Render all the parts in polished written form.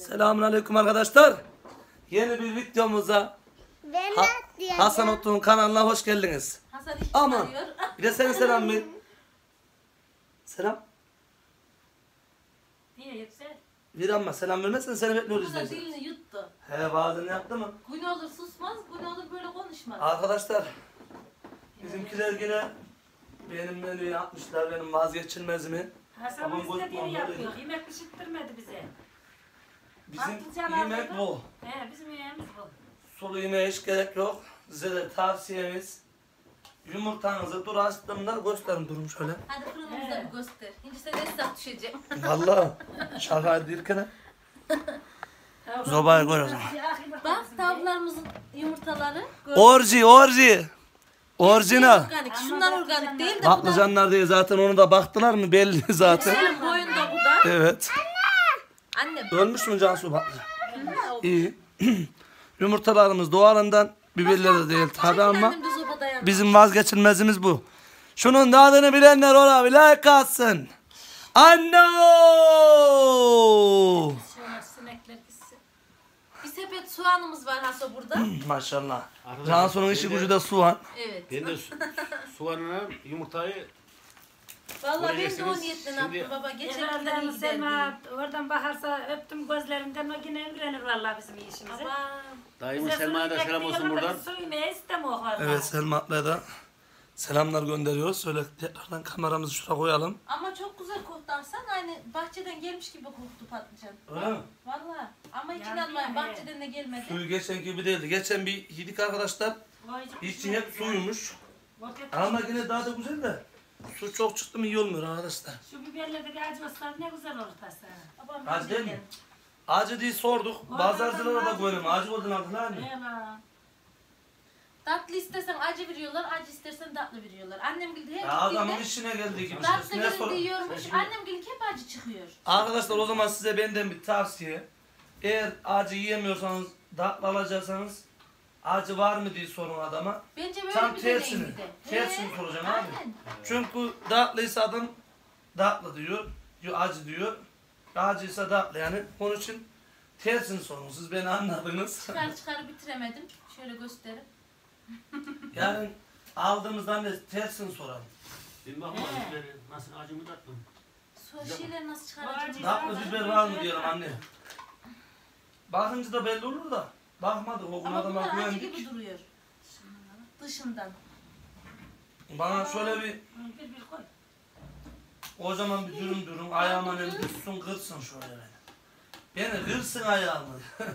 Selamünaleyküm arkadaşlar. Yeni bir videomuza Hasan Otlu'nun kanalına hoş geldiniz. Hasan Aman bir de senin selam ver. Selam. Niye yüksel? Bir ama selam vermezsen seni bekliyoruz Bu da izleyiciler. dilini yuttu. He bazen yaptı mı? Gün olur susmaz, gün olur böyle konuşmaz. Arkadaşlar bizimkiler yine benim menüyü yapmışlar, benim vazgeçilmezimi. Hasan Tamam, istediğini bozma, yapıyor. böyle. Yemek pişirttirmedi bize. Bizim Patlıcan yemek aldı. bu. He, bizim yemeğimiz bu. Sulu yemeğe hiç gerek yok. Size de tavsiyemiz yumurtanızı dur açtığımda gösterin durum şöyle. Hadi fırınımızda bir göster. Şimdi sen esnaf düşecek. Vallahi şaka değilken Zobaya koy o zaman. Bak tavuklarımızın yumurtaları. Orji. Orijinal. Organik. Şunlar organik değil de bu da. Patlıcanlar diye zaten onu da baktılar mı belli zaten. Senin boyunda bu da. Evet. Annem. Ölmüş mü Cansu patlıcan? İyi. Yumurtalarımız doğalından, biberleri de değil tabi ama Annem de sobada yanıyor. bizim vazgeçilmezimiz bu. Şunun da adını bilenler ona bir like atsın. Anno! Şöyle sinekler gitsin. Bir sepet soğanımız var Haso burada. Maşallah. Cansu'nun işi gücü de soğan. Evet. Ben de soğanına yumurtayı Vallahi ben de o Göreceksiniz. niyetle Şimdi- yaptım baba. Geçen Evvelden hafta iyi Selma giderdi. oradan bakarsa öptüm gözlerinden o yine ilgilenir vallahi bizim işimize. Baba. dayımın Selma'ya da selam olsun buradan. Suyu ne istemiyor vallahi. Evet Selma ablaya da selamlar gönderiyoruz. Şöyle tekrardan kameramızı şuraya koyalım. Ama çok güzel koktu Hasan. Aynı bahçeden gelmiş gibi koktu patlıcan. Öyle mi? Vallahi. Ama hiç Yani inanmayın yani. bahçeden de gelmedi. Suyu geçen gibi değildi. Geçen bir yedik arkadaşlar. İçi hep suymuş. Ama yine daha da güzel de. Su çok çıktı mı iyi olmuyor arkadaşlar. Şu biberlerdeki acı olsa ne güzel olur pasta. Babam Acı değil mi? geldi. Acı diye sorduk. Bazı acılara da koyalım. Acı olduğunu aldılar mı? Ela. Tatlı istersen acı veriyorlar, acı istersen tatlı veriyorlar. Annem gibi her Ya adamın gittiğinde işine geldiği gibi tatlı işte. Ne verin sor? diyormuş. Annem gibi hep acı çıkıyor. Arkadaşlar o zaman size benden bir tavsiye. Eğer acı yiyemiyorsanız, tatlı alacaksanız acı var mı diye sorun adama. Bence böyle Tam bir deneyin tersini. bir de. Tersini He, soracağım abi. aynen. Çünkü tatlıysa adam tatlı diyor, acı diyor. Acıysa tatlı yani. Onun için tersini sorun. Siz beni anladınız. Çıkar bitiremedim. Şöyle gösterip. Yani aldığımızdan da tersini soralım. Ben bakma biberleri nasıl acı mı tatlı mı? Şeyleri nasıl Acı. çıkaracağım? Tatlı biber var mı diyelim anne. Bakınca da belli olur da. Bakmadık o gün Ama adama bunlar acı güvendik. gibi duruyor. Dışından. Bana şöyle bir Bir koy. kocaman bir dürüm ayağıma ne düşsün kırsın şöyle beni. Beni kırsın ayağımı.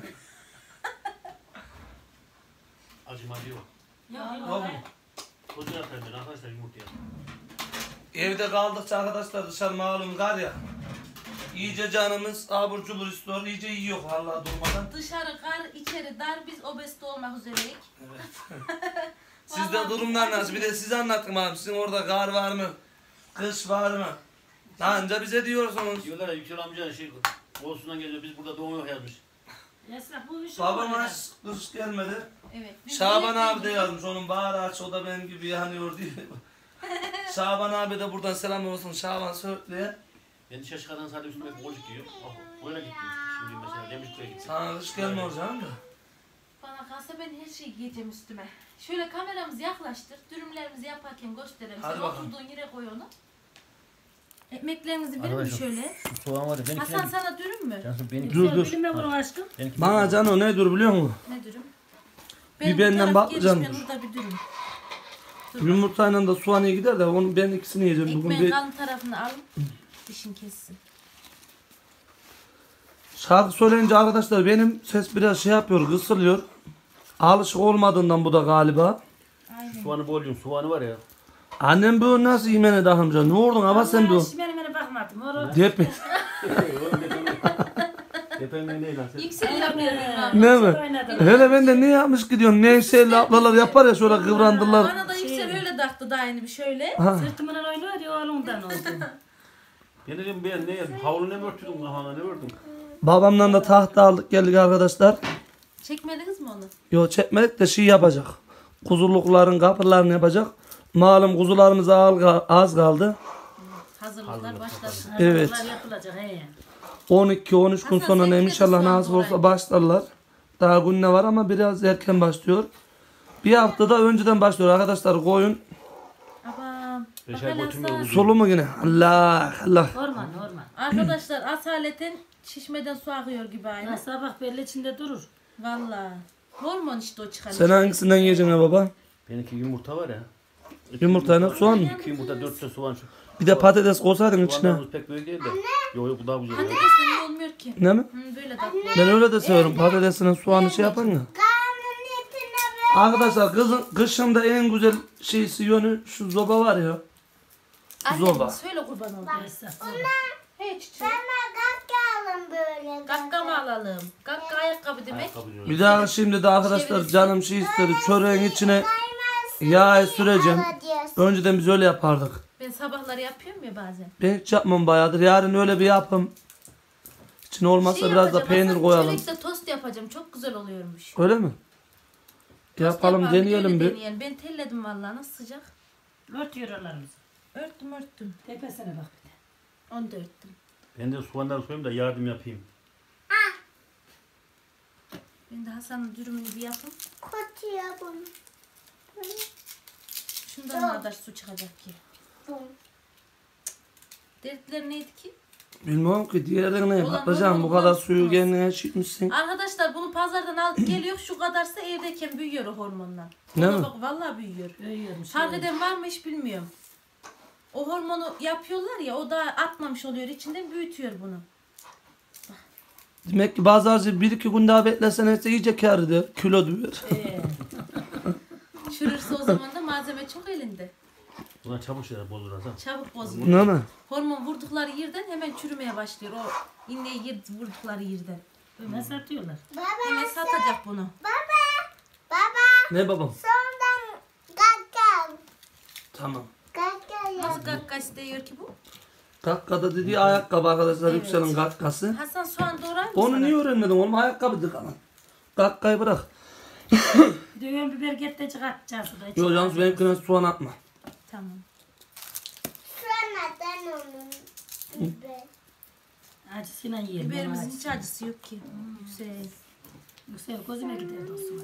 Acı yok. Yok Yok yok. mu? Koca atarım ben arkadaşlar yumurtaya. Evde kaldıkça arkadaşlar dışarı malum kar ya. İyice canımız abur cubur istiyor. İyice yiyor vallahi durmadan. Dışarı kar, içeri dar. Biz obezite olmak üzereyiz. Evet. Sizde durumlar nasıl? Bir de size anlatın abi. Sizin orada kar var mı? Kış var mı? Anca bize diyorsunuz. Diyorlar ya Yüksel amca olsundan geliyor biz burada doğuyor yazmış. Esnaf bu işi Babama hiç kış gelmedi. Evet. biz Şaban böyle abi de değil. yazmış. Onun bağrı aç. O da benim gibi yanıyor diye. Şaban abi de buradan selam olsun. Şaban söyle. Ben dışarı çıkardan sadece üstüme bir boncuk giyiyor. Böyle gittim. Şimdi mesela Demirköy'e gittim. Sana kış gelmiyor canım da. Bana kalsa ben her şeyi giyeceğim üstüme. Şöyle kameramızı yaklaştır. Dürümlerimizi yaparken gösterelim. Hadi Sen bakalım. oturduğun yere koy onu. Ekmeklerimizi verir mi Arkadaşlar, şöyle? Şu soğan var ya benimkine Hasan sana dürüm mü? Dur. Bilmem bunu aşkım. Bana canım ne dur biliyor musun? Ne dürüm? Biberinden bu taraf patlıcan gelişme, dur. burada bir dürüm. Yumurtayla da soğanı gider de onu ben ikisini yiyeceğim bugün. Ekmeğin kalın tarafını al. Dişin kessin. Şarkı söyleyince arkadaşlar benim ses biraz şey yapıyor, kısılıyor. Alışık olmadığından bu da galiba. Aynen. Soğanı bol yiyorum. Soğanı var ya. Annem bu nasıl yemene dahımca? Ne oldun ama sen bu? Şimdiden bakmadım. Onu Depe. Efendim ne lan sen? Yüksel yapıyor. Ne mi? Hele ben de ne yapmış gidiyorsun? Nevşehirli ablalar yapar ya şöyle kıvrandılar. Bana da Yüksel öyle taktı daha yeni bir şöyle. Ha. sırtımdan oynuyor ya oğlundan oldu. Ben dedim ben ne yedim? Havlu ne mi örtürdün kafana ne ördün? Babamdan da tahta aldık geldik arkadaşlar. Çekmediniz mi onu? Yo çekmedik de şey yapacak. Kuzulukların kapılarını yapacak. Malum kuzularımız az kaldı. Hazırlıklar başlasın. Evet. Hazırlıklar yapılacak he. 12-13 gün Hasan, sonra sen ne yine de inşallah soğan nasip olsa doğrayın. başlarlar. Daha gün ne var ama biraz erken başlıyor. Bir haftada önceden başlıyor arkadaşlar koyun. Abam. Beş Bak ay hele götürmüyor Hasan. bu. Sulu mu yine? Allah Allah. Orman orman. Arkadaşlar asaleten şişmeden su akıyor gibi aynı. Ha, sabah belli içinde durur. Valla. Hormon işte o çıkan. Sen hangisinden yiyeceksin ha baba? Benimki yumurta var ya. Yumurtayla soğan mı? 2 yumurta 4 de soğan. Bir de patates koysaydın içine. Soğanlarımız pek böyle değil de. Yok yok bu daha güzel. ya. Patatesle iyi olmuyor ki. Ne mi? Böyle tatlı. Ben öyle de seviyorum. Patatesine soğanı şey yapan ya. Arkadaşlar kışında en güzel şeysi yönü şu zoba var ya. Zoba. Annem söyle kurban olayım. Esas. Hey çiçeğim. Sana kakka alın böyle. Gakka mı alalım? Gakka ayakkabı demek. Ayakkabı diyorum. Bir daha şimdi de arkadaşlar canım şey istedi. Çöreğin içine yağ süreceğim. Önceden biz öyle yapardık. Ben sabahları yapıyorum ya bazen. Ben hiç yapmam bayağıdır. Yarın öyle bir yapım. İçine olmazsa biraz da yapacağım, peynir Hasan, koyalım. çörekle tost yapacağım. Çok güzel oluyormuş. Öyle mi? Tost Yapalım yaparım, deneyelim öyle bir. deneyelim. Ben telledim vallahi nasıl sıcak. Örtüyor oralarımızı. Örttüm. Tepesine bak bir de. Onu da örttüm. Ben de soğanları soyayım da yardım yapayım. Ben de Hasan'ın dürümünü bir yapayım. Kötü ya bunu. Şundan ne kadar su çıkacak ki. Dertler neydi ki? Bilmiyorum ki diğerlerine Ulan bakacağım. Bu hormondan kadar suyu tutmaz. kendine çekmişsin. Arkadaşlar bunu pazardan alıp geliyor. Şu kadarsa evdeyken büyüyor o hormondan. Ne Ona mi? Bak, vallahi büyüyor. Büyüyormuş. Fark eden var mı hiç bilmiyorum. O hormonu yapıyorlar ya o da atmamış oluyor içinden büyütüyor bunu. Demek ki bazı harcı 1-2 gün daha beklesen etse iyice kâr eder. Kilo diyor. Çürürse o zaman da malzeme çok elinde. Buna çabuk şeyler bozulur Hasan. Çabuk bozulur. Ne mi? Hormon vurdukları yerden hemen çürümeye başlıyor. O iğneyi vurdukları yerden. Öyle satıyorlar. Hemen satacak bunu. Baba Ne babam? sonradan kakka al. Tamam. Kakka ya. Nasıl gakka istiyor ki bu? Kakkada dediği ayakkabı arkadaşlar Yüksel'in kakkası. Hasan soğan doğrar mısın? Onu niye öğrenmedin oğlum? Ayakkabıdır kalan. Kakkayı bırak. Bir de ön biber get çıkartacağız. Yok yalnız benimkine soğan atma. Tamam. Sonradan onun. Biber. Acısıyla yiyelim. Biberimizin hiç acısı yok ki. Güzel. Yüksel gözüme gider dostum.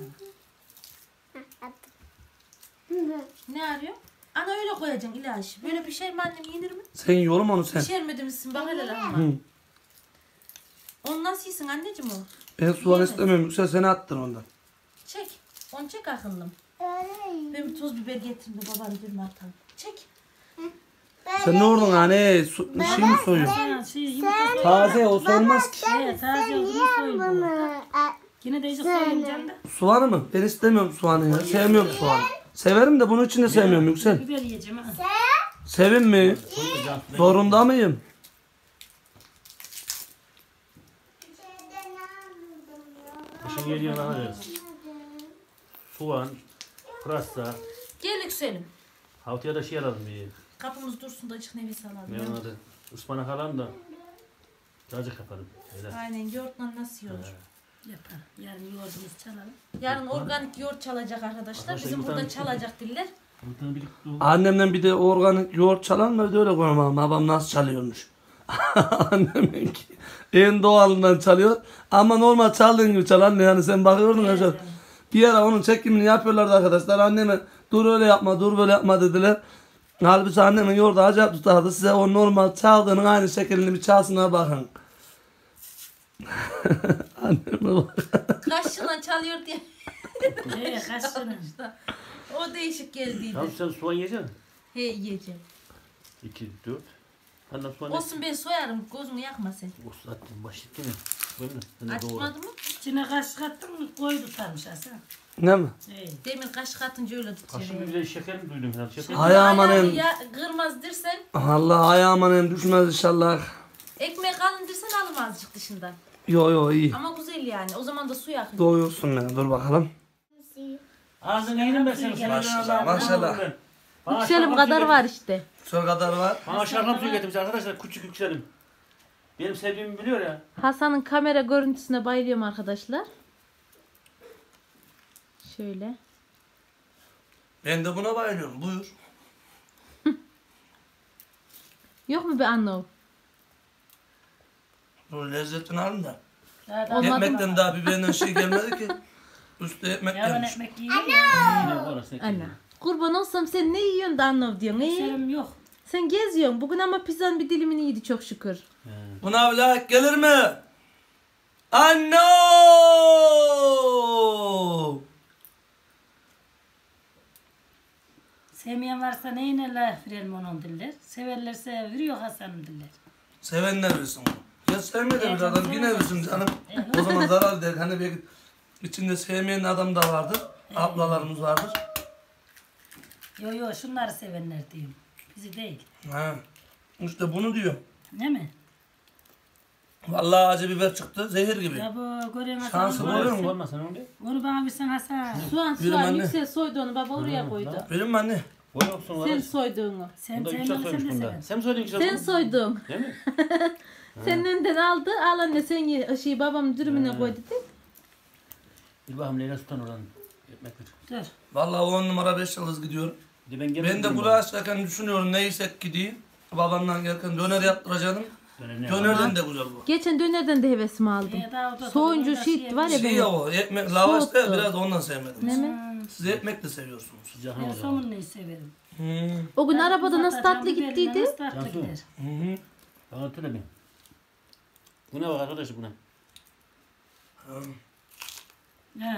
Ne arıyor? Ana öyle koyacaksın ilaç. Böyle pişer mi annem yenir mi? Sen yiyor mu onu sen? Pişermedi misin? Bak hele ama. Hı. Onu nasıl yesin anneciğim o? Ben soğan Yiyemez. istemiyorum. Yüksel seni attır ondan. Çek. Onu çek akıllım. Öyle. Ben bir toz biber getirdim de babanın dürme atalım. Çek. Sen ne ordun hani? Şey mi soyuyorsun? Ha, şey yumurta Taze o soyulmaz ki. Evet, taze olduğunu soyun bu. Bunu. Yine de iyice soyuncan da. Soğanı mı? Ben istemiyorum soğanı ya. Sevmiyorum soğanı. Severim de bunun için de sevmiyorum Yüksel. Biber yiyeceğim ha. Sevin mi? Soyunca Zorunda mıyım? kışın geliyor ne alacağız? Soğan, pırasa, Gel Yükselim. haftaya da şey alalım bir. Kapımız dursun da açık nefes alalım. Ne onun adı? Ispanak alalım da. Cacık yapalım. Öyle. Aynen yoğurtla nasıl iyi olur? Yapar. Yarın yoğurdumuzu çalalım. Yarın organik yoğurt çalacak arkadaşlar. Bizim Arkadaşlar, burada bir tane- çalacak diller. Yumurtanı birlikte Annemden bir de organik yoğurt çalan mı öyle koymam. Babam nasıl çalıyormuş. Anneminki en doğalından çalıyor. Ama normal çaldığın gibi çalan ne yani sen bakıyordun ya. Şöyle. Bir ara onun çekimini yapıyorlardı arkadaşlar. Anneme dur öyle yapma dur böyle yapma dediler. Halbuki annemin yoğurdu acayip tutardı. Size o normal çaldığının aynı şeklini bir çalsına bakın. Anneme bak. Kaşığıyla çalıyor diye. Kaçtırın. O değişik geldiydi. Tamam sen soğan yiyeceksin. He yiyeceğim. 2, 4. Annem soğan Olsun ben soyarım. Gözünü yakma sen. Olsun attım başı değil mi? Böyle mi? Sen de doğru. Açmadı mı? İçine kaşık attın mı koy tutarmış Hasan. Ne mi? Evet. Demin kaşık atınca öyle tutuyor. Kaşık bir de şeker mi duydum herhalde? Şeker. Hay aman Ayağını em. ya kırmaz dirsen, Allah ayağıma nem düşmez inşallah. ekmeği kalın dirsen alım azıcık dışından. Yo iyi. Ama güzel yani. O zaman da su yakın. Doyursun beni dur bakalım. Ağzını yedim ben senin. Maşallah, maşallah. Yükselim kadar var işte. Şu kadar var. Bana şarkam suyu getirmiş arkadaşlar. Küçük yükselim. Benim sevdiğimi biliyor ya. Hasan'ın kamera görüntüsüne bayılıyorum arkadaşlar. Şöyle. Ben de buna bayılıyorum. Buyur. Yok mu be anne o? O lezzetini alın da. Zaten Olmadı Ekmekten daha biberden şey gelmedi ki. Üstü ekmek yavan gelmiş. ekmek yiyor ya. Anne. Kurban olsam sen ne yiyorsun da anlav diyorsun. Serum yok. Sen geziyorsun. Bugün ama pizzanın bir dilimini yedi çok şükür. Buna like gelir mi? Anno! Sevmeyen varsa neyine la fren onun diller. Severlerse veriyor Hasan'ın diller. Sevenler versin bunu. Ya sevmedi bir adam yine sevenler versin canım. O zaman zarar eder. Hani belki içinde sevmeyen adam da vardır. Ablalarımız vardır. Yo şunları sevenler diyeyim. Bizi değil. Ha. İşte bunu diyor. Değil mi? Vallahi acı biber çıktı. Zehir gibi. Ya bu görüyorsun Şansı Hasan'ın. oluyor mu? Olmaz sen onu. Onu bana versen Hasan. Soğan anne. Yüksel soydu onu. Baba oraya koydu. Verin mi anne? Boy yoksun var. Sen soyduğunu. Sen Bunda sen yüksek sen soymuş de bunda. seven. Sen mi söyledin ki? Sen soydun. Değil mi? Senin önden aldı. Al anne sen ye. Şey babam dürümüne koy dedi. Bir bakayım Leyla Sultan oradan ekmek ver. Dur. Vallahi 10 numara 5 yıldız gidiyor. Bir de ben Ben gelmedim. de buraya açarken düşünüyorum ne yesek gideyim. Babamdan gelirken döner yaptıracaktım. Döner ne Dönerden de güzel bu. Geçen dönerden de hevesimi aldım. Daha orada Soğuncu orada şit var ya Şey ya benim. o ekmek lavaş da Soğuttu. biraz ondan sevmedim. Ne mi? Siz ekmek de seviyorsunuz. Sıcak Ben o zaman. somunluyu severim. O gün arabada Zaten nasıl tatlı biberle gittiydi. Nasıl tatlı Cansu. gider. Hı hı. Bana tüle bir. Bu ne bak arkadaşlar buna? Ha.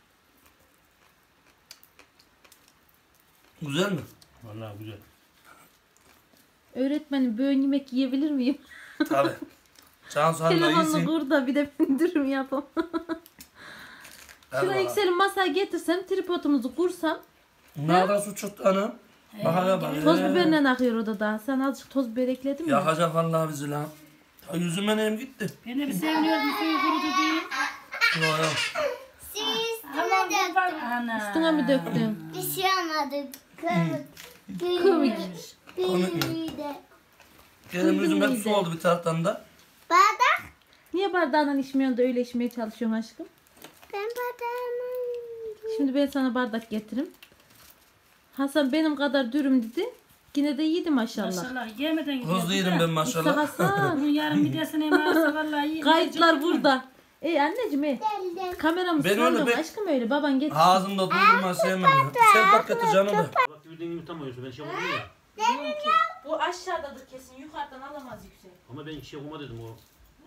Güzel mi? Vallahi güzel. Öğretmenim böyle yemek yiyebilir miyim? Tabii. Cansu Hanım'la Telefonla iyisin. kur da bir de ben dürüm yapam. Ver Şuna bana. Yüksel'in masaya getirsem tripodumuzu kursam Nerede su çıktı ana? Bak hele bak. toz biberle akıyor odada. Sen azıcık toz biber ekledin mi? Yakacak vallahi bizi lan. Ya yüzüme neyim gitti? Ben de bir sevmiyordum suyu kurudu diye. Yok yok. Aman bak ana. Üstüne mi döktün? Bir şey anladık. Komik. Bir de. Benim yüzüm hep miydi? su oldu bir taraftan da. Bardak. Niye bardağından içmiyorsun da öyle içmeye çalışıyorsun aşkım? Ben bardağımı. Şimdi ben sana bardak getiririm. Hasan benim kadar dürüm dedi. Yine de yedi maşallah. Maşallah yemeden gidiyor. Hızlı yerim ben İşte maşallah. Hasan. Bunun yarın midesine yemeğe vallahi iyi. Kayıtlar burada. Anneciğim kameramı Ben öyle sallıyorum bir- aşkım öyle baban getir. Ağzımda doldurma sevmedim. Sen paket canım da. Bak bildiğin gibi tutamıyorsun. Ben şey olmadı ya. Bu aşağıdadır kesin yukarıdan alamaz Yüksel. Ama ben şey olma dedim o.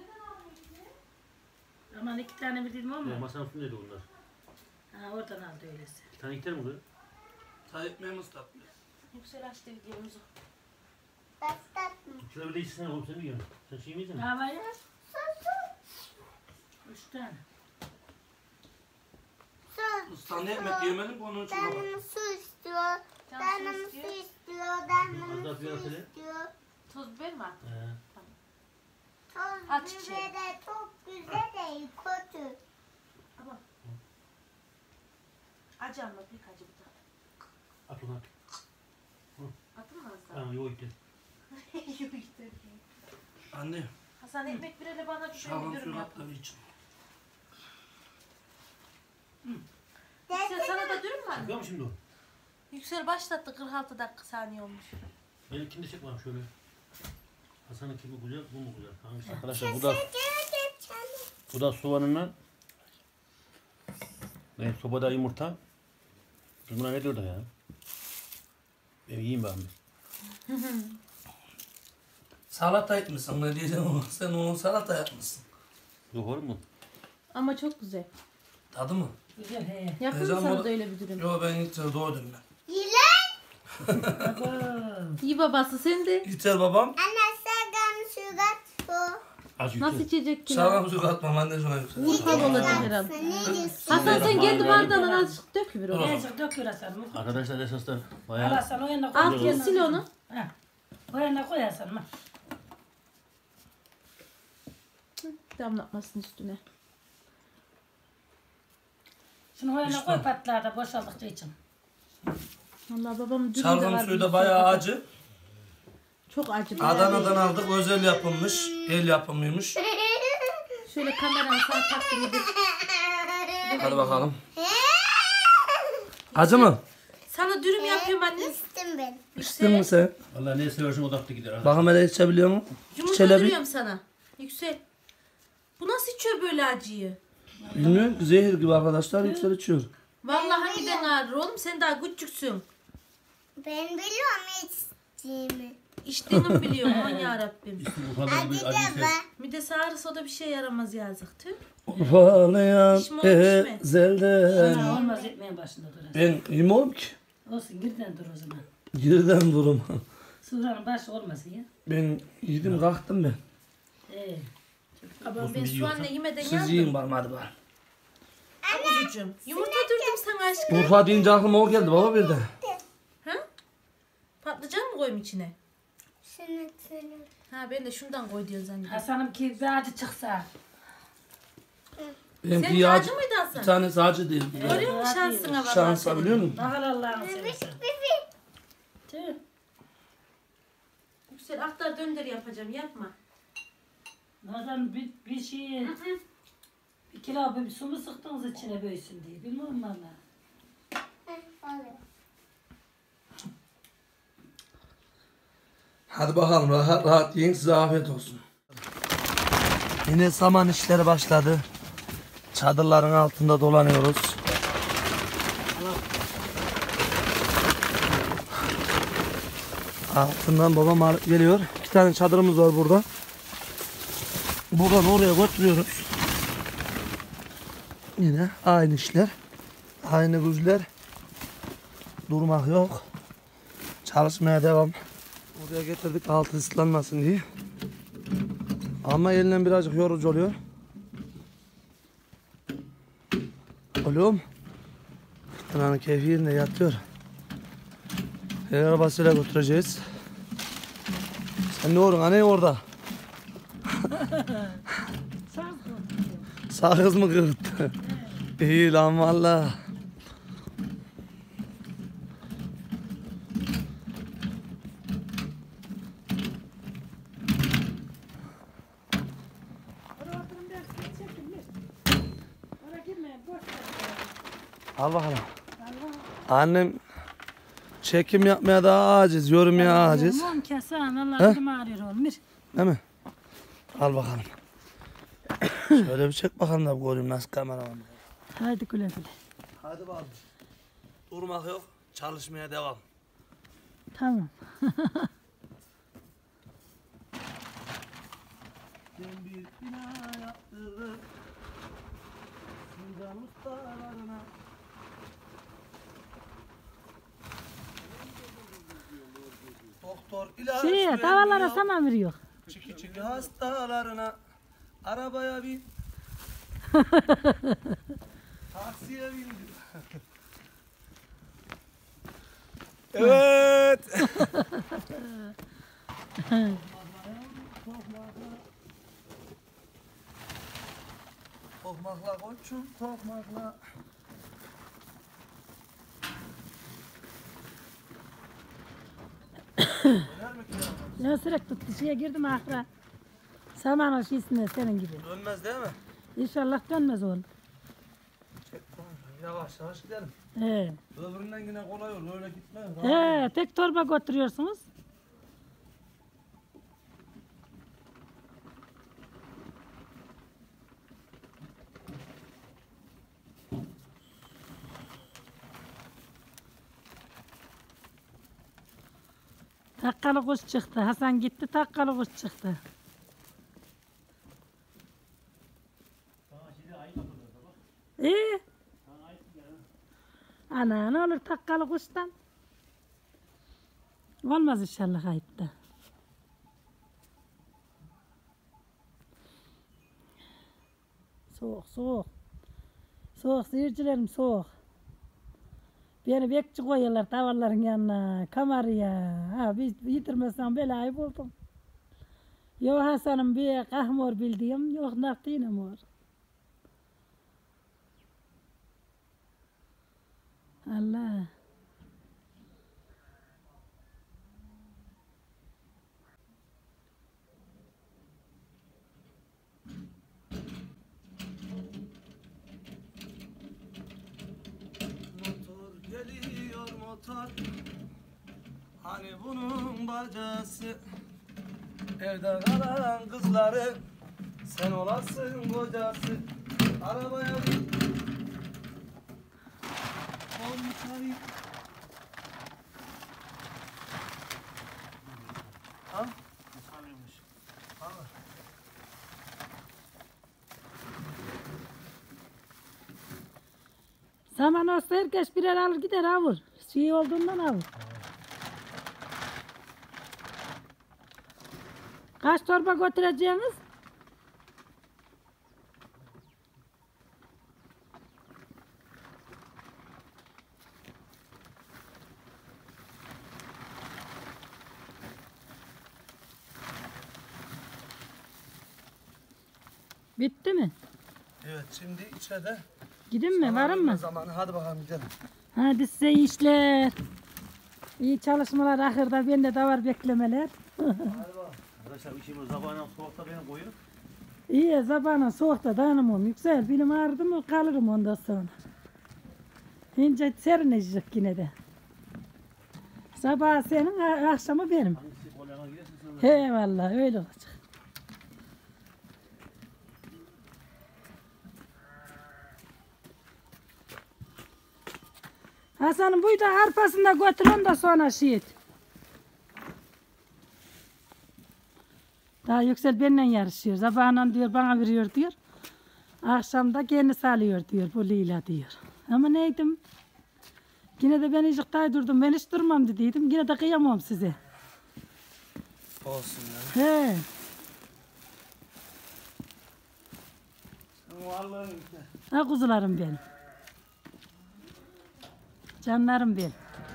Aman 2 tane mi dedim ama. Masanın üstündeydi onlar. Ha oradan aldı öyleyse. 2 tane gider mi kız? Çay ekmeğimiz tatlı. Yüksel açtı videomuzu. Şöyle bir de içsene oğlum sen mi yiyorsun? Sen şey mi yiyeceksin? Ne var ya? 3 tane. Islandı ekmek yemedim onun için baba. Canım su istiyor. Canım su istiyor. Canım Az daha su bir atele. istiyor. Toz biber mi attın? Toz biber de çok güzel değil. Kötü. Acı ama pek acı bu da. At onu at. Attın mı Hasan? Tamam yok gitti. Yok işte. Anne. Hasan ekmek birele bana bir şey Şalgam dürüm suyu yap. at da bir için. Yüksel sana da dürüm var mı? Çıkıyor mu şimdi o? Yüksel başlattı 46 dakika saniye olmuş. Benimkini de çek bakalım şöyle. Hasan'ınki mi güzel, bu mu güzel? Hangisi arkadaşlar? Bu da soğanından. Ben sobada yumurta. Biz buna ne diyorduk ya? Ben yiyeyim ben. Salata etmişsin ne diyeceğim sen onu salata yapmışsın. Yok olur mu? Ama çok güzel. Tadı mı? Güzel he. Yakın mı Hocam sana o- da öyle bir dürüm? Yo ben ilk doğdum ben. Yılan. İyi babası sen de. Yeter babam. Anne sargan surat su. Az Nasıl yüksek. içecek ki? Şalgam suyu atmam anne şuna yüksel. Vurgun olacak herhalde. Ne diyorsun? Hasan sen kendi bardağından azıcık dök bir onu. Azıcık döküyor Hasan. Arkadaşlar esas da Al bayağı Hasan o yanına koy. Al kes sil onu. Ha. O yanına koy Hasan. Ha. Damlatmasın üstüne. Şunu o yanına koy patlar da boşaldıkça için. Vallahi babamın dürüm de Şalgam var. suyu da bayağı acı. Çok acı. Adana'dan aldık özel yapılmış. El yapımıymış. Şöyle kameranı sağ takdim edip. Hadi bakalım. Acı mı? Sana dürüm yapıyorum anne. İstim ben. İçtin mi sen? vallahi ne seversin odakta gider. Bakalım hele içebiliyor mu? Yumurta Çelebi. dürüyorum sana. Yüksel. Bu nasıl içiyor böyle acıyı? Bilmiyorum ki zehir gibi arkadaşlar yüksel içiyor. Vallahi miden ağrır oğlum, sen daha küçüksün. Ben biliyorum içtiğimi. İçtiğini mi biliyorum aman yarabbim. Bu kadar Hadi bir de acıysa. bak. Midesi ağrırsa o da bir şey yaramaz yazık. Tüh. Ufalayan İçme oğlum, içme. ezelden. Ana olmaz etmeye başında durasın. Ben yemem ki. Olsun girden dur o zaman. Geriden durum. Suranın başı olmasın ya. Ben yedim kalktım ben. Ama ben soğanla yemeden Siz yandım. yiyin bana hadi bari. Kuzucuğum. Yumurta dürdüm sana aşkım. Urfa deyince aklıma o geldi baba bir de. Ha? Patlıcan mı koyayım içine? Seni. Ha ben de şundan koy diyorsun zannediyorum. Hasan'ım ki bir acı çıksa. Benimki Senin yağcı. acı mıydı Bir Hasan? tanesi acı değil. Görüyor musun şansına vallahi Şansa senin? biliyor musun? Bahar Allah'ını seversen. Tüh. Yüksel aktar dönder yapacağım, yapma. Nereden bir şey... Bir kilo bir su mu sıktınız içine böysün diye. Bilmiyorum valla. Hadi bakalım rahat rahat yiyin size afiyet olsun. Yine saman işleri başladı. Çadırların altında dolanıyoruz. Altından babam alıp geliyor. 2 tane çadırımız var burada. Buradan oraya götürüyoruz. Yine aynı işler. Aynı güçler. Durmak yok. Çalışmaya devam. Buraya getirdik altı ıslanmasın diye. Ama elinden birazcık yorucu oluyor. Oğlum. Fırtınanın keyfi yerinde yatıyor. El arabasıyla götüreceğiz. Sen ne olursun anne orada? Sakız mı kırdı? İyi lan valla. Al bakalım. Annem çekim yapmaya daha aciz, yorumaya aciz. Aman kesin Allah He? kim ağrıyor olmuş. Değil mi? Al bakalım. Şöyle bir çek bakalım da göreyim nasıl kamera var. Haydi güle güle. Hadi bakalım. Durmak yok, çalışmaya devam. Tamam. Ben bir bina yaptırdım. Sincan ustalarına. Doktor ilaç Tavalara vermiyor. saman veriyor. Çiki çiki hastalarına. Arabaya bin. Taksiye bin. Evet. Tokmakla koçum, tokmakla. Döner mi ki ya? Ya sürekli tuttu şeye girdim ahıra. Saman o şişine senin gibi. Dönmez değil mi? İnşallah dönmez oğlum. Çek tamam. Yavaş yavaş gidelim. He. Öbüründen yine kolay olur. Öyle gitmez. He, tek torba götürüyorsunuz. Takkalı kuş çıktı. Hasan gitti, takkalı kuş çıktı. İyi. Ana ne olur takkalı kuştan. Olmaz inşallah ayıpta. Soğuk soğuk. Soğuk seyircilerim soğuk. Beni bekçi koyuyorlar tavarların yanına. Kamarıya. Ha biz yitirmezsem belayı buldum. Yok Hasan'ım bir kahmor bildiğim yok naftine mor. Allah. Motor geliyor motor. Hani bunun bacası. Evde kalan kızları Sen olasın kocası. Arabaya bin. Olmuş. Ha? Saman olsa herkes birer alır gider avur. Şey olduğundan avur. Kaç torba götüreceğiniz? Bitti mi? Evet şimdi içeride. Gidin mi? Varın mı? Zamanı. Hadi bakalım gidelim. Hadi size iyi işler. İyi çalışmalar ahırda. Bende de var beklemeler. Arkadaşlar işimiz sabahına soğukta beni koyuyor. İyi sabahına soğukta dayanamam. Yüksel bilim ağrıdı mı kalırım ondan sonra. İnce serinecek yine de. Sabah senin akşamı benim. Hangisi kolyana gidersin sen de? He vallahi öyle olacak. Hasan'ın buydu arpasında götür onu da sonra şiit. Daha Yüksel benimle yarışıyor. Sabahından diyor bana veriyor diyor. Akşam da kendisi alıyor diyor bu Leyla diyor. Ama neydim? Yine de ben hiç durdum. Ben hiç durmam dediydim. Yine de kıyamam size. Olsun ya. He. Sen varlığın Ha kuzularım benim. Canlarım benim.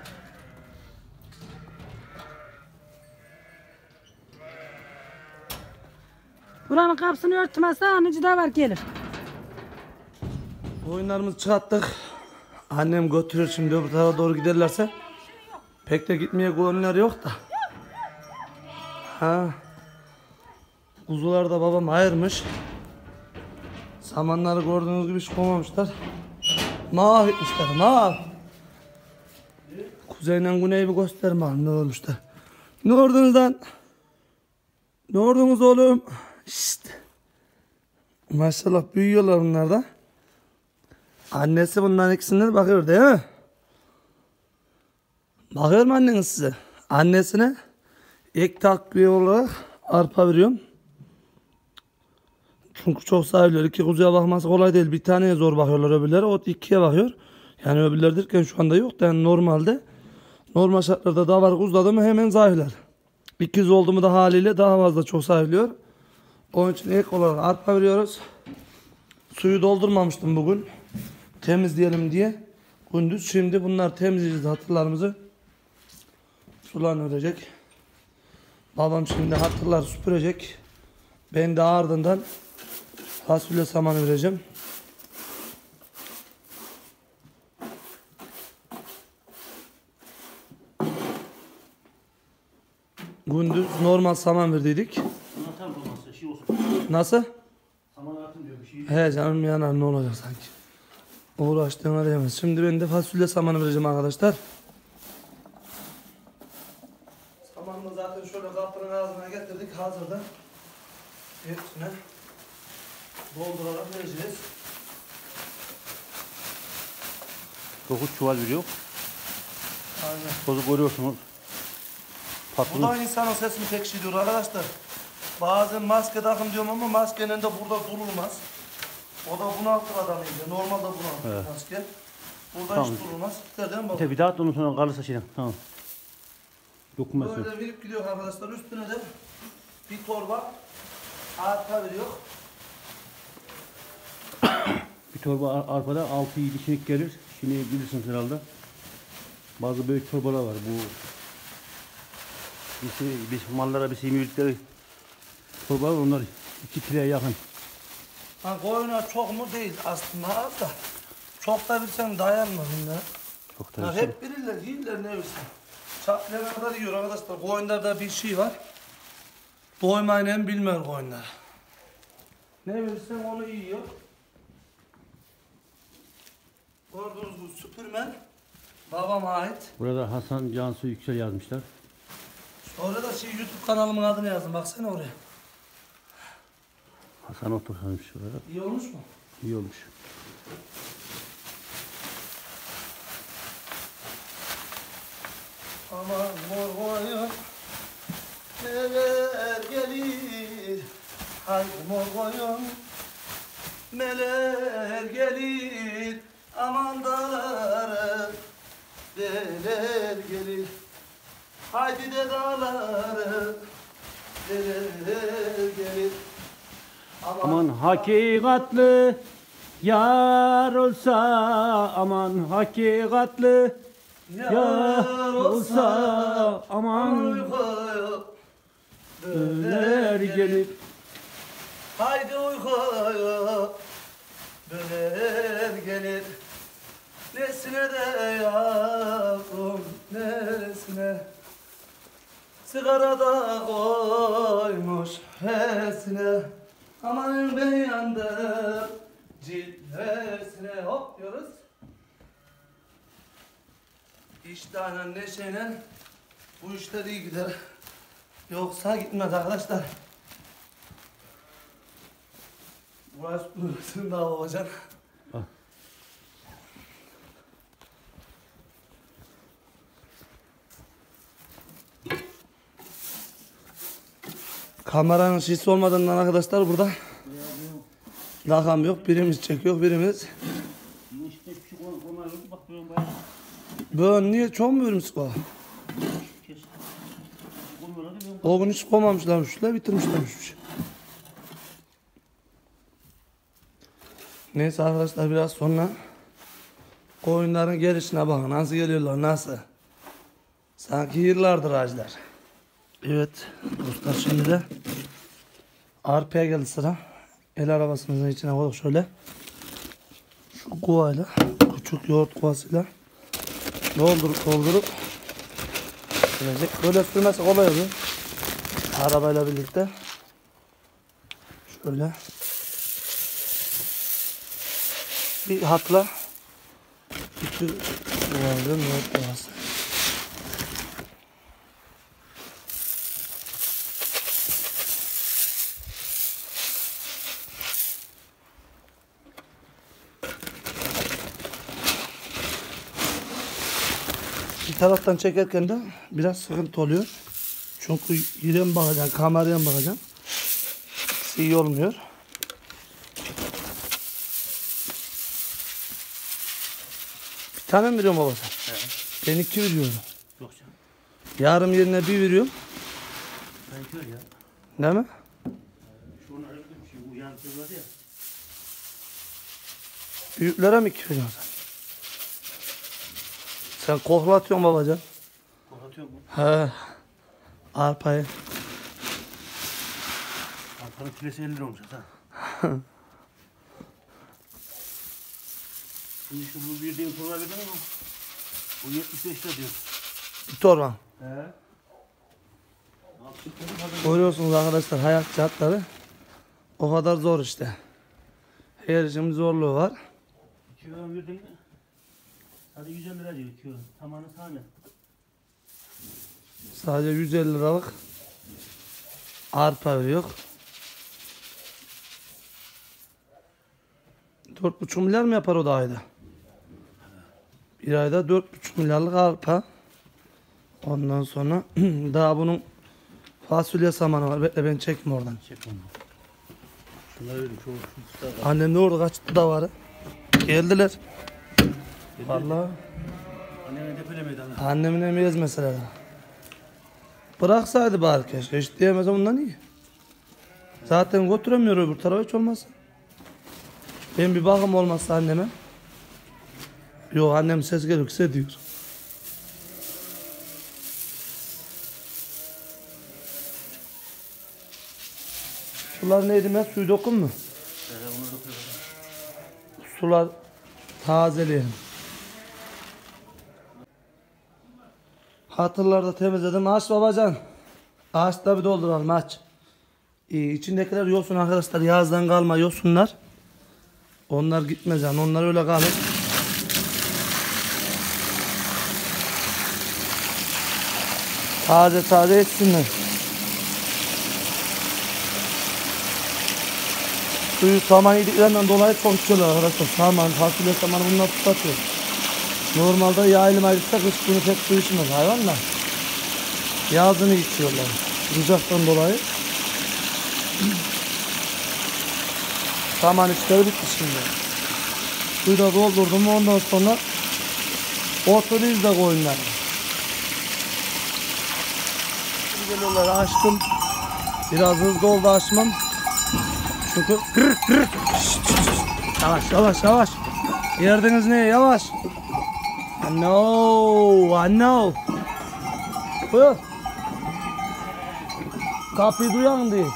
Buranın kapısını örtmezse anıcı da var gelir. oyunlarımızı çıkarttık. Annem götürür şimdi öbür tarafa doğru giderlerse. Pek de gitmeye gönülleri yok da. Ha. Kuzular da babam ayırmış. Samanları gördüğünüz gibi hiç koymamışlar. Mahvetmişler, Kuzeyle güneyi bir gösterin bakalım ne olmuşlar. Ne gördünüz lan? Ne gördünüz oğlum? Şşt. Maşallah büyüyorlar bunlar da. Annesi bundan ikisinden bakıyor değil mi? Bakıyor mu anneniz size? Annesine ek takviye olarak arpa veriyorum. Çünkü çok sahipler. 2 kuzuya bakması kolay değil. Bir taneye zor bakıyorlar öbürleri. O 2'ye bakıyor. Yani öbürleri derken şu anda yok da yani normalde. Normal şartlarda da var kuzladı mı hemen zahirler. 200 oldu mu da haliyle daha fazla çok sahipliyor. Onun için ek olarak arpa veriyoruz. Suyu doldurmamıştım bugün. Temizleyelim diye. Gündüz şimdi bunlar temizleyeceğiz hatırlarımızı. Sularını verecek. Babam şimdi hatırlar süpürecek. Ben de ardından fasulye samanı vereceğim. Gündüz normal saman verdiydik. Anlatar mı olmazsa şey olsun. Nasıl? Saman atın diyor bir şey. He canım yanar ne olacak sanki. Uğraştığın arayamaz. Şimdi ben de fasulye samanı vereceğim arkadaşlar. Samanını zaten şöyle kapının ağzına getirdik hazırda. Hepsine doldurarak vereceğiz. 9 çuval veriyor. Aynen. Tozu görüyorsunuz. Bu Patlı. da insanın sesini pek şey diyor arkadaşlar. Bazen maske takın diyorum ama maskenin de burada durulmaz. O da bunaltır adamı iyice. Normalde bunaltır Evet. maske. Burada Tamam. hiç durulmaz. Gider değil mi baba? Bir daha at ondan sonra kalırsa şeyden. Tamam. Dokunmasın. Böyle verip gidiyor arkadaşlar. Üstüne de bir torba arpa veriyor. Bir torba arpada 6-7 kişilik gelir. Şimdi bilirsiniz herhalde. Bazı büyük torbalar var. Bu biz mallara bir şey verdikleri torbalar onlar 2 kiloya yakın. Ha koyuna çok mu değil aslında az da. Çok da bilsen dayanmaz bunlar. Çok Ha, da hep bilirler, yiyirler ne bilsin. Çatlayana kadar yiyor arkadaşlar. Koyunlarda bir şey var. Doymayın bilmiyor koyunlar. Ne bilirsen onu yiyor. Gördüğünüz bu süpürmen babama ait. Burada Hasan Cansu Yüksel yazmışlar. Orada da YouTube kanalımın adını yazdım. Baksana oraya. Hasan otursun şuraya. İyi olmuş mu? İyi olmuş. Aman mor koyun neler gelir. Haydi mor koyun neler gelir. Aman dağları neler gelir. Haydi de dağları neler gelir. Aman hakikatli yar olsa, aman hakikatli yar olsa, aman uykuya döner gelir. Haydi uykuya döner gelir. Nesine de yavrum nesine, sigara da koymuş hesine. Aman ben yandım cilvesine. Hop diyoruz. İştahla neşeyle bu işler iyi gider. Yoksa gitmez arkadaşlar. Burası burasını daha olacak. Kameranın şişi olmadığından arkadaşlar burada rakam yok. Birimiz çekiyor, birimiz. Böyle niye çok mu bölümsüz var? O gün hiç koymamışlarmış, bitirmişlermiş. Neyse arkadaşlar biraz sonra koyunların gelişine bakın. Nasıl geliyorlar, nasıl? Sanki yıllardır ağaçlar. Evet dostlar, şimdi de arpaya geldi sıra. El arabasımızın içine koyduk şöyle. Şu kovayla, küçük yoğurt kovasıyla doldurup sürecek. Böyle sürmesi kolay oluyor. Arabayla birlikte. Şöyle. Bir hatla iki kovayla yoğurt kovası. Bir taraftan çekerken de biraz sıkıntı oluyor. Çünkü yere mi bakacaksın, kameraya mı bakacaksın? İkisi iyi olmuyor. Bir tane mi veriyorsun baba sen? Evet. Ben 2 veriyorum. Yok canım. Yarım yerine 1 veriyorum. Ben kör ya. Değil mi? Şunu ayrıldım. Şu uyan kız var ya. Büyüklere mi 2 veriyorsun sen? Sen koklatıyorsun babacan. Koklatıyor mu? He. Arpayı. Arpanın kilesi 50 lira olmuş ha. Şimdi şu bu bir diğer torba verdin ama bu 75 lira diyor. Bir torba. He. Görüyorsunuz arkadaşlar hayat şartları. O kadar zor işte. Her işin bir zorluğu var. 2 euro verdin mi? Hadi 150 lira diyor 2 euro. Tamamı tane. Sadece 150 liralık arpa veriyor. 4,5 milyar mı yapar o da ayda? Bir ayda 4,5 milyarlık arpa. Ondan sonra daha bunun fasulye samanı var. Bekle ben çekeyim oradan. Çek onu. Şunları verin şu fıstığa. Annem de orada kaçtı da var. Geldiler. Vallahi Anneme depelemedi ana. annemin emeğiz mesela. Bıraksaydı bari keşke. Hiç diyemez ondan iyi. Zaten götüremiyor öbür tarafa hiç olmazsa. Ben bir bakım olmazsa anneme. Yok annem ses gelirse diyor. Sular neydi ben? Suyu dokun mu? Onu dokuyor. Sular tazeleyelim. Hatırlarda temizledim. Aç babacan. Aç da bir dolduralım aç. İçindekiler yosun arkadaşlar. Yazdan kalma yosunlar. Onlar gitmez yani. Onlar öyle kalır. Taze taze etsinler. Suyu saman yediklerinden dolayı çok içiyorlar arkadaşlar. Saman, fasulye samanı bunlar tutatıyor. Normalde yaylım ayrıca kış günü pek su içmez hayvanlar. Yazını içiyorlar. Sıcaktan dolayı. Saman işleri bitti şimdi. Suyu da doldurdum ondan sonra oturuyoruz da koyunlar. Geliyorlar açtım. Biraz hızlı oldu açmam. Çünkü yavaş yavaş yavaş. Yerdiniz ne yavaş. I know. Buyur. Kapıyı duyan değil.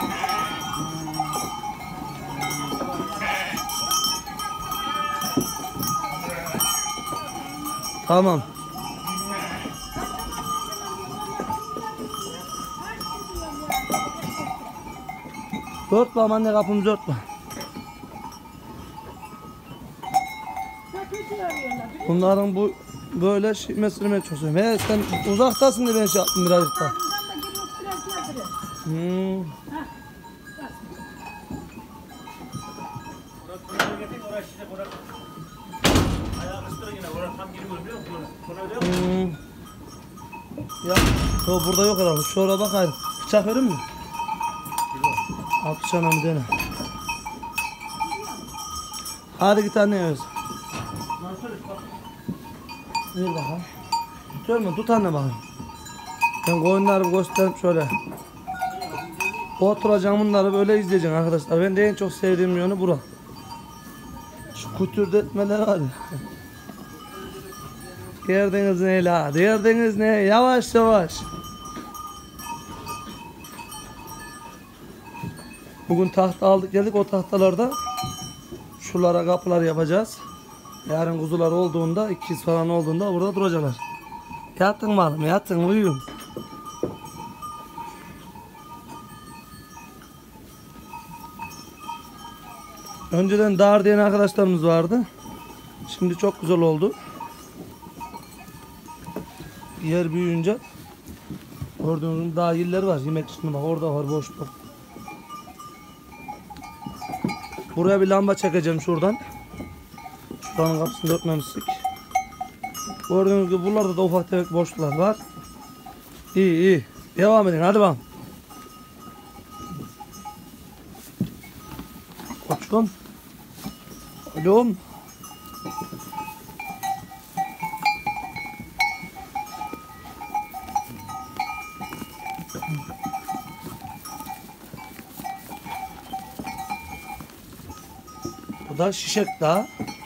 Tamam. Örtme anne kapımızı örtme. Bunların bu böyle şişmesini ben çok seviyorum. He sen uzaktasın diye ben şey yaptım birazcık da. Ya o burada yok herhalde. Şuraya bakayım. Bıçak verir mi? Al bıçağına bir tane. Hadi git anne yiyoruz. Ver bakalım. Tutuyor mu? Tut anne bakayım. Ben koyunları göstereyim şöyle. Oturacağım bunları böyle izleyeceğim arkadaşlar. Ben de en çok sevdiğim yönü bura. Şu kütürdetmeler var ya. Derdiniz ne la? Derdiniz ne? Yavaş yavaş. Bugün tahta aldık geldik. O tahtalarda şulara kapılar yapacağız. Yarın kuzular olduğunda, ikiz falan olduğunda burada duracaklar. Yatın malım, yatın, uyuyun. Önceden dar diyen arkadaşlarımız vardı. Şimdi çok güzel oldu. Yer büyüyünce gördüğünüz gibi daha yerler var. Yemek için bak orada var boşluk. Buraya bir lamba çekeceğim şuradan. Şuranın kapısını örtmemiştik. Gördüğünüz gibi buralarda da ufak tefek boşluklar var. İyi. Devam edin hadi bakalım. Koçum. Oğlum. Bu da Şişek Dağı.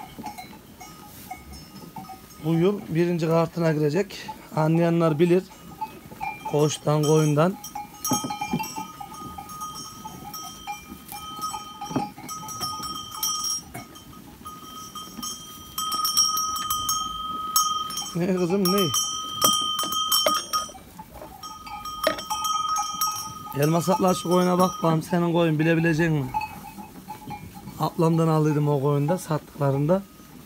Bu yıl 1. kartına girecek. Anlayanlar bilir. Koçtan, koyundan. Ne kızım ne? Elmas atla şu koyuna bak bakalım senin koyun bilebilecek mi? Ablamdan aldıydım o koyunda sattıklarında.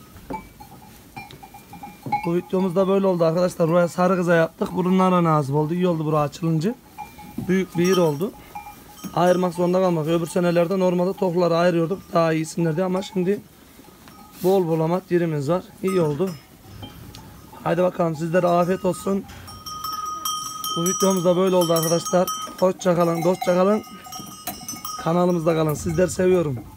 Bu videomuzda böyle oldu arkadaşlar. Buraya sarı kıza yaptık. Burunlara nasip oldu. İyi oldu bura açılınca. Büyük bir yer oldu. Ayırmak zorunda kalmak. Öbür senelerde normalde tokları ayırıyorduk. Daha iyisinler diye ama şimdi bol bulamat yerimiz var. İyi oldu. Haydi bakalım sizlere afiyet olsun. Bu videomuzda böyle oldu arkadaşlar. Hoşça kalın, dostça kalın. Kanalımızda kalın. Sizleri seviyorum.